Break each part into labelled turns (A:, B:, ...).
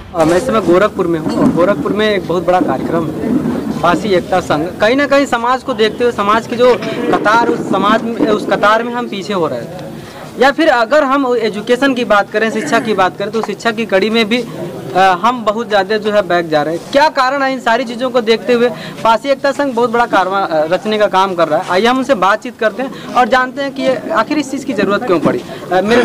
A: मैं इस समय गोरखपुर में हूँ और गोरखपुर में एक बहुत बड़ा कार्यक्रम है, पासी एकता संघ। कहीं ना कहीं समाज को देखते हुए समाज की जो कतार, उस कतार में हम पीछे हो रहे थे। या फिर अगर हम एजुकेशन की बात करें, शिक्षा की बात करें, तो शिक्षा की कड़ी में भी हम बहुत ज़्यादा जो है बैक जा रहे हैं। क्या कारण है? इन सारी चीज़ों को देखते हुए पासी एकता संघ बहुत बड़ा कारवा रचने का काम कर रहा है। आइए हम उनसे बातचीत करते हैं और जानते हैं कि आखिर इस चीज़ की ज़रूरत क्यों पड़ी। मेरे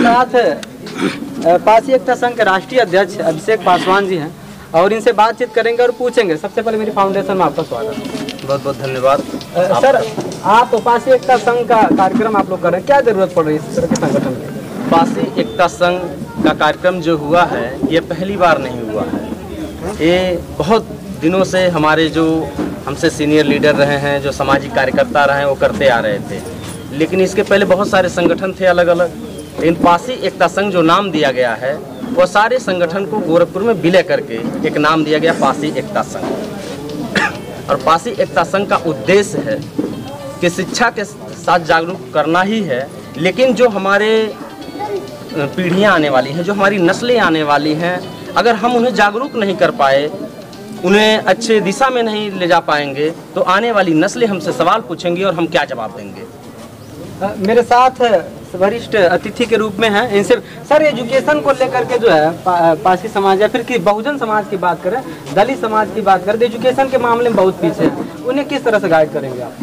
A: साथ पासी एकता संघ के राष्ट्रीय अध्यक्ष अभिषेक पासवान जी हैं और इनसे बातचीत करेंगे और पूछेंगे। सबसे पहले मेरी फाउंडेशन में आपका स्वागत है।
B: बहुत बहुत धन्यवाद।
A: सर, आप पासी एकता संघ का कार्यक्रम आप लोग कर रहे हैं, क्या ज़रूरत पड़ रही है इस तरह के संगठन की?
B: पासी एकता संघ का कार्यक्रम जो हुआ है ये पहली बार नहीं हुआ है। ये बहुत दिनों से हमारे जो हमसे सीनियर लीडर रहे हैं, जो सामाजिक कार्यकर्ता रहे हैं, वो करते आ रहे थे। लेकिन इसके पहले बहुत सारे संगठन थे अलग अलग। लेकिन पासी एकता संघ जो नाम दिया गया है वो सारे संगठन को गोरखपुर में विलय करके एक नाम दिया गया पासी एकता संघ। और पासी एकता संघ का उद्देश्य है कि शिक्षा के साथ जागरूक करना ही है, लेकिन जो हमारे पीढ़ियां आने वाली हैं, जो हमारी नस्लें आने वाली हैं, अगर हम उन्हें जागरूक नहीं कर पाए, उन्हें अच्छे दिशा में नहीं ले जा पाएंगे, तो आने वाली नस्लें हमसे सवाल पूछेंगी और हम क्या जवाब देंगे।
A: मेरे साथ वरिष्ठ अतिथि के रूप में हैं। इनसे सर, एजुकेशन को लेकर के जो है पासी समाज या फिर कि बहुजन समाज की बात करें, दलित समाज की बात करें, तो एजुकेशन के मामले में बहुत पीछे हैं। उन्हें किस तरह से गाइड करेंगे आप?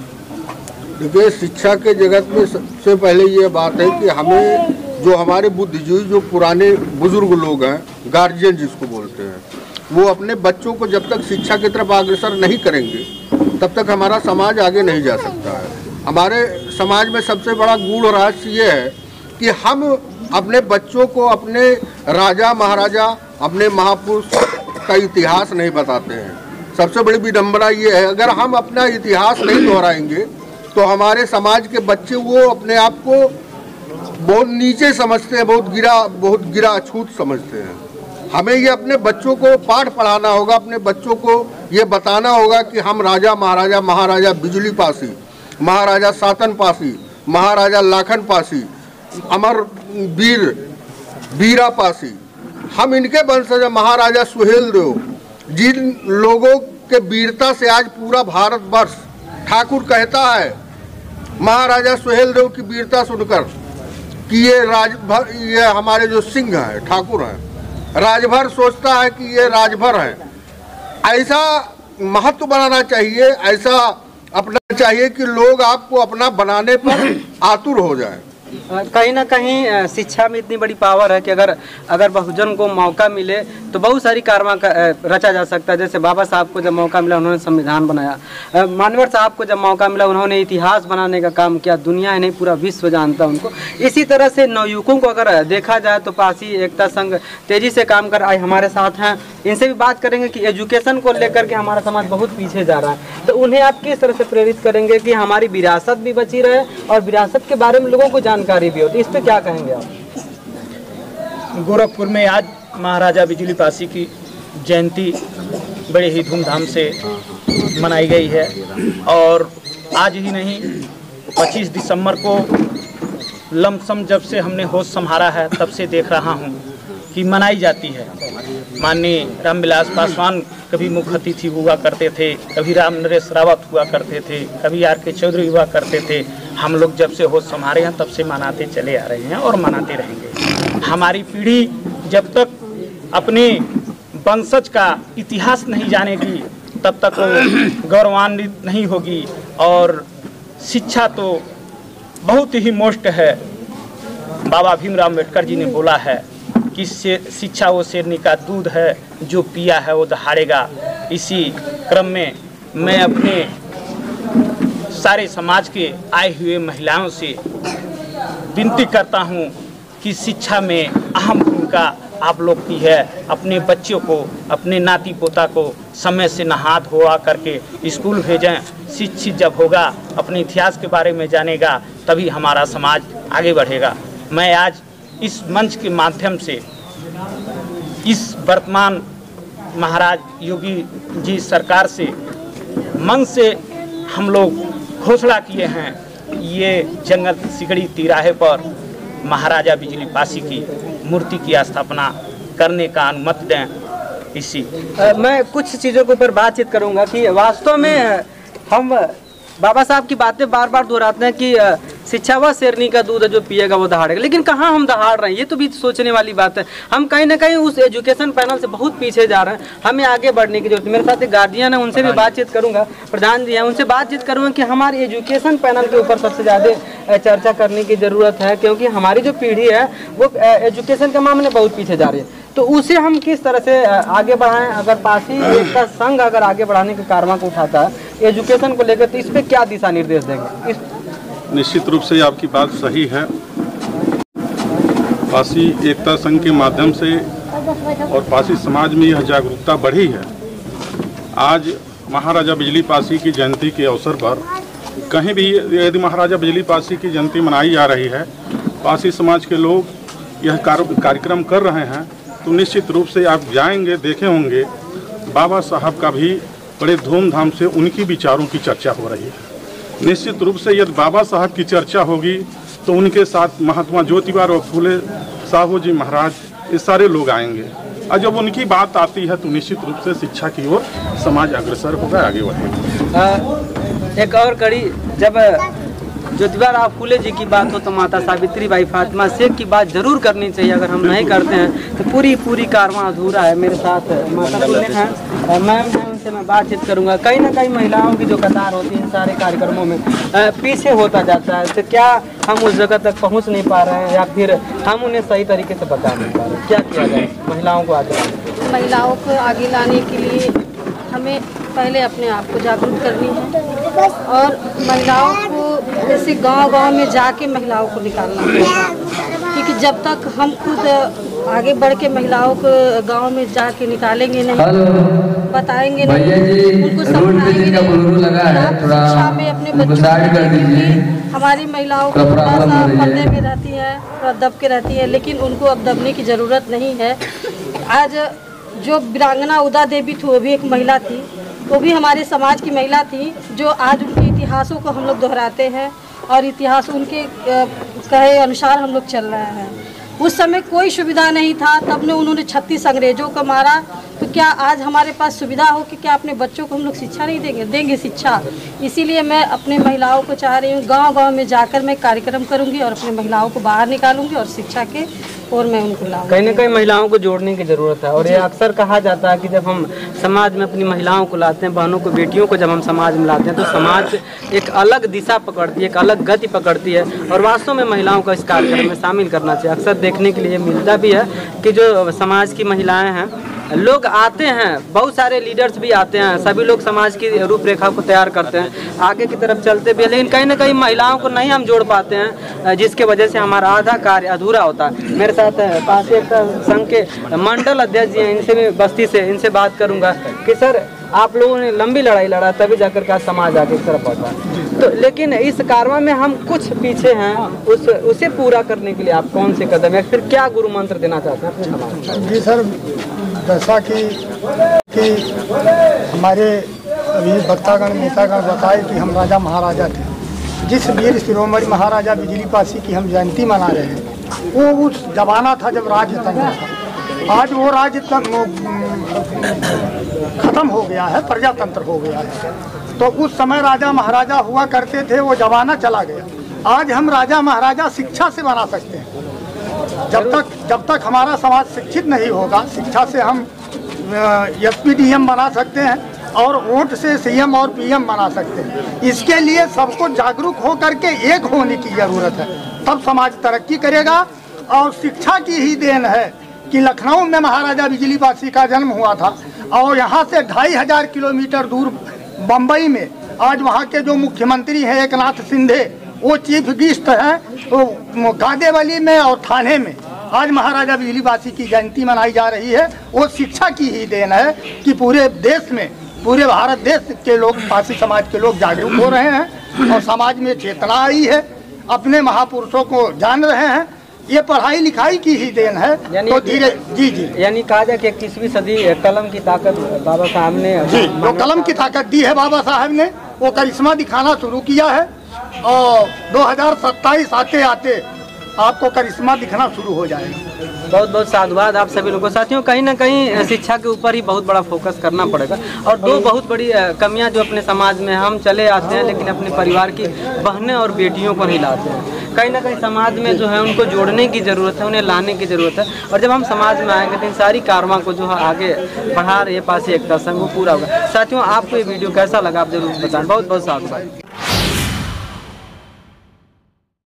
C: देखिए, शिक्षा के जगत में सबसे पहले ये बात है कि हमें जो हमारे बुद्धिजीवी, जो पुराने बुजुर्ग लोग हैं, गार्जियन जिसको बोलते हैं, वो अपने बच्चों को जब तक शिक्षा की तरफ अग्रसर नहीं करेंगे तब तक हमारा समाज आगे नहीं जा सकता है। हमारे समाज में सबसे बड़ा गूढ़ रहस्य ये है कि हम अपने बच्चों को अपने राजा महाराजा, अपने महापुरुष का इतिहास नहीं बताते हैं। सबसे बड़ी विडंबना ये है, अगर हम अपना इतिहास नहीं दोहराएंगे तो हमारे समाज के बच्चे वो अपने आप को बहुत नीचे समझते हैं, बहुत गिरा अछूत समझते हैं। हमें ये अपने बच्चों को पाठ पढ़ाना होगा, अपने बच्चों को ये बताना होगा कि हम राजा महाराजा, महाराजा बिजली पासी, महाराजा सातन पासी, महाराजा लाखन पासी, अमर वीर बीरा पासी, हम इनके वंशज हैं। महाराजा सुहेल देव, जिन लोगों के वीरता से आज पूरा भारतवर्ष, ठाकुर कहता है महाराजा सुहेल देव की वीरता सुनकर कि ये हमारे जो सिंह हैं, ठाकुर हैं, राजभर सोचता है कि ये राजभर हैं। ऐसा महत्व बनाना चाहिए, ऐसा अपना चाहिए कि लोग आपको अपना बनाने पर आतुर हो जाए।
A: कहीं ना कहीं शिक्षा में इतनी बड़ी पावर है कि अगर बहुजन को मौका मिले तो बहुत सारी कारवां रचा जा सकता है। जैसे बाबा साहब को जब मौका मिला उन्होंने संविधान बनाया, मानवर साहब को जब मौका मिला उन्होंने इतिहास बनाने का काम किया, दुनिया ही नहीं पूरा विश्व जानता उनको। इसी तरह से नवयुवकों को अगर देखा जाए तो पासी एकता संघ तेजी से काम कर आए हमारे साथ हैं। इनसे भी बात करेंगे कि एजुकेशन को लेकर के हमारा समाज बहुत पीछे जा रहा है, तो उन्हें आप किस तरह से प्रेरित करेंगे कि हमारी विरासत भी बची रहे और विरासत के बारे में लोगों को जानकारी भी होती, इस पे क्या कहेंगे आप?
D: गोरखपुर में आज महाराजा बिजली पासी की जयंती बड़े ही धूमधाम से मनाई गई है और आज ही नहीं 25 दिसंबर को लमसम जब से हमने होश संभाला है तब से देख रहा हूँ कि मनाई जाती है। माननीय रामविलास पासवान कभी मुख्य अतिथि हुआ करते थे, कभी राम नरेश रावत हुआ करते थे, कभी आर.के. चौधरी हुआ करते थे। हम लोग जब से होश संभाले हैं तब से मनाते चले आ रहे हैं और मनाते रहेंगे। हमारी पीढ़ी जब तक अपने वंशज का इतिहास नहीं जानेगी तब तक वो गौरवान्वित नहीं होगी। और शिक्षा तो बहुत ही मोस्ट है। बाबा भीमराव अम्बेडकर जी ने बोला है कि शिक्षा वो शेरनी का दूध है, जो पिया है वो दहाड़ेगा। इसी क्रम में मैं अपने सारे समाज के आए हुए महिलाओं से विनती करता हूं कि शिक्षा में अहम भूमिका आप लोग की है। अपने बच्चों को, अपने नाती पोता को समय से नहा धोआ करके स्कूल भेजें। शिक्षित जब होगा, अपने इतिहास के बारे में जानेगा, तभी हमारा समाज आगे बढ़ेगा। मैं आज इस मंच के माध्यम से इस वर्तमान महाराज योगी जी सरकार से मन से हम लोग घोषणा किए हैं, ये जंगल सिकड़ी तिराहे पर महाराजा बिजली पासी की मूर्ति की स्थापना करने का अनुमति दें। इसी
A: मैं कुछ चीज़ों के ऊपर बातचीत करूंगा कि वास्तव में हम बाबा साहब की बातें बार बार दोहराते हैं कि शिक्षा व शेरनी का दूध है जो पिएगा वो दहाड़ेगा, लेकिन कहाँ हम दहाड़ रहे हैं, ये तो भी सोचने वाली बात है। हम कहीं ना कहीं उस एजुकेशन पैनल से बहुत पीछे जा रहे हैं, हमें आगे बढ़ने की जरूरत है। मेरे साथ एक गार्जियन है, उनसे भी बातचीत करूंगा, प्रधान जी हैं, उनसे बातचीत करूंगा कि हमारे एजुकेशन पैनल के ऊपर सबसे ज़्यादा चर्चा करने की ज़रूरत है, क्योंकि हमारी जो पीढ़ी है वो एजुकेशन के मामले में बहुत पीछे जा रही है। तो उसे हम किस तरह से आगे बढ़ाएं? अगर पासी एकता संघ अगर आगे बढ़ाने के कारवां को उठाता है एजुकेशन को लेकर, तो इस पर क्या दिशा निर्देश देंगे?
E: निश्चित रूप से आपकी बात सही है। पासी एकता संघ के माध्यम से और पासी समाज में यह जागरूकता बढ़ी है। आज महाराजा बिजली पासी की जयंती के अवसर पर कहीं भी यदि महाराजा बिजली पासी की जयंती मनाई जा रही है, पासी समाज के लोग यह कार्यक्रम कर रहे हैं, तो निश्चित रूप से आप जाएंगे, देखे होंगे बाबा साहब का भी बड़े धूमधाम से उनकी विचारों की चर्चा हो रही है। निश्चित रूप से यदि बाबा साहब की चर्चा होगी तो उनके साथ महात्मा ज्योतिबा फूले साहू जी महाराज, ये सारे लोग आएंगे, और जब उनकी बात आती है तो निश्चित रूप से शिक्षा की ओर समाज अग्रसर होगा, आगे बढ़ेगा।
A: एक और कड़ी, जब ज्योतिबा फूले जी की बात हो तो माता सावित्रीबाई फातिमा शेख की बात जरूर करनी चाहिए। अगर हम नहीं करते हैं तो पूरी कारवां अधूरा है। मेरे साथ माता फूले हैं, मैम हैं, उनसे मैं बातचीत करूंगा। कहीं ना कहीं महिलाओं की जो कतार होती है इन सारे कार्यक्रमों में पीछे होता जाता है, तो क्या हम उस जगह तक पहुंच नहीं पा रहे हैं, या फिर हम उन्हें सही तरीके से बता नहीं पा रहे? क्या किया जाए महिलाओं को आगे लाने?
F: महिलाओं को आगे लाने के लिए हमें पहले अपने आप को जागरूक करनी है, और महिलाओं को जैसे गांव-गांव में जाके महिलाओं को निकालना पड़ेगा, क्योंकि जब तक हम खुद आगे बढ़ के महिलाओं को गांव में जाके निकालेंगे नहीं, बताएंगे नहीं, उनको समझाएंगे नहीं, शिक्षा में अपने बच्चों को, हमारी महिलाओं को थोड़ा सा पर्दे में रहती है, थोड़ा दब के रहती है, लेकिन उनको अब दबने की ज़रूरत नहीं है। आज जो वीरांगना उदा देवी थी वो भी एक महिला थी, वो भी हमारे समाज की महिला थी, जो आज उनके इतिहासों को हम लोग दोहराते हैं और इतिहास उनके कहे अनुसार हम लोग चल रहे हैं। उस समय कोई सुविधा नहीं था, तब ने उन्होंने 36 अंग्रेजों को मारा, तो क्या आज हमारे पास सुविधा हो कि क्या अपने बच्चों को हम लोग शिक्षा नहीं देंगे? देंगे शिक्षा। इसीलिए मैं अपने महिलाओं को चाह रही हूँ, गांव-गांव में जाकर मैं कार्यक्रम करूँगी और अपने महिलाओं को बाहर निकालूंगी और शिक्षा के और मैं उनको लाऊंगी।
A: कहीं ना कहीं महिलाओं को जोड़ने की ज़रूरत है, और ये अक्सर कहा जाता है कि जब हम समाज में अपनी महिलाओं को लाते हैं, बहनों को, बेटियों को जब हम समाज में लाते हैं, तो समाज एक अलग दिशा पकड़ती है, एक अलग गति पकड़ती है, और वास्तव में महिलाओं को इस कार्यक्रम में शामिल करना चाहिए। अक्सर देखने के लिए मिलता भी है कि जो समाज की महिलाएँ हैं, लोग आते हैं, बहुत सारे लीडर्स भी आते हैं, सभी लोग समाज की रूपरेखा को तैयार करते हैं, आगे की तरफ चलते भी हैं, लेकिन कहीं ना कहीं महिलाओं को नहीं हम जोड़ पाते हैं, जिसके वजह से हमारा आधा कार्य अधूरा होता है। मेरे साथ पासी एकता संघ के मंडल अध्यक्ष जी हैं, इनसे भी बस्ती से इनसे बात करूंगा कि सर, आप लोगों ने लंबी लड़ाई लड़ा, तभी जाकर का समाज आगे की तरफ पहुँचा, तो लेकिन इस कारवां में हम कुछ पीछे हैं, उसे पूरा करने के लिए आप कौन से कदम या फिर क्या गुरु मंत्र देना चाहते हैं अपने समाज?
G: जी सर, जैसा कि हमारे अभी वक्तागण नेतागण बताए कि हम राजा महाराजा थे, जिस वीर शिरोमणि महाराजा बिजली पासी की हम जयंती मना रहे हैं, वो उस जमाना था जब राजतंत्र था। आज वो राजतंत्र खत्म हो गया है, प्रजातंत्र हो गया है। तो उस समय राजा महाराजा हुआ करते थे, वो जमाना चला गया। आज हम राजा महाराजा शिक्षा से बना सकते हैं। जब तक हमारा समाज शिक्षित नहीं होगा, शिक्षा से हम एसपीडीएम बना सकते हैं और वोट से सीएम और पीएम बना सकते हैं। इसके लिए सबको जागरूक हो करके एक होने की जरूरत है, तब समाज तरक्की करेगा। और शिक्षा की ही देन है कि लखनऊ में महाराजा बिजली पासी का जन्म हुआ था, और यहाँ से 2500 किलोमीटर दूर बम्बई में आज वहाँ के जो मुख्यमंत्री हैं एकनाथ शिंदे, वो चीफ गेस्ट हैं, तो गादेवली में और थाने में आज महाराजा बिजली पासी की जयंती मनाई जा रही है। वो शिक्षा की ही देन है कि पूरे देश में, पूरे भारत देश के लोग, पासी समाज के लोग जागरूक हो रहे हैं और समाज में चेतना आई है, अपने महापुरुषों को जान रहे हैं। ये पढ़ाई लिखाई की ही देन है। तो धीरे जी
A: यानी कहा जाए कि 21वीं सदी कलम की ताकत बाबा साहब ने
G: जो कलम की ताकत दी है बाबा साहब ने, वो करिश्मा दिखाना शुरू किया है, और 2027 आते आते आपको करिश्मा दिखना शुरू हो जाएगा।
A: बहुत बहुत साधुवाद आप सभी लोगों को। साथियों, कहीं ना कहीं शिक्षा के ऊपर ही बहुत बड़ा फोकस करना पड़ेगा। और दो बहुत बड़ी कमियां जो अपने समाज में हम चले आते हैं, लेकिन अपने परिवार की बहनें और बेटियों को नहीं लाते हैं। कहीं ना कहीं समाज में जो है उनको जोड़ने की ज़रूरत है, उन्हें लाने की ज़रूरत है। और जब हम समाज में आएंगे तो इन सारी कारवां को जो है आगे बढ़ा रही है पासी एकता संघ, वो पूरा होगा। साथियों, आपको ये वीडियो कैसा लगा आप जरूर बताएं। बहुत बहुत साधुवाद।